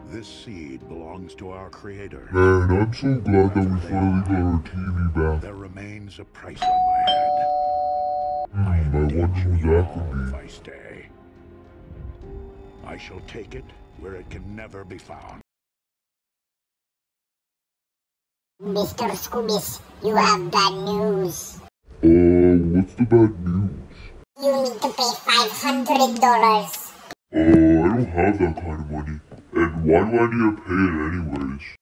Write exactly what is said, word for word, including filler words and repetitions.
This seed belongs to our creator. Man, I'm so glad that we finally got our T V back. There remains a price on my head. Hmm, I I wonder endanger who you that all could if be. I stay. I shall take it where it can never be found. Mister Scoobis, you have bad news. Uh, what's the bad news? You need to pay five hundred dollars. Uh, I don't have that kind of money. And why do I need to pay it anyways?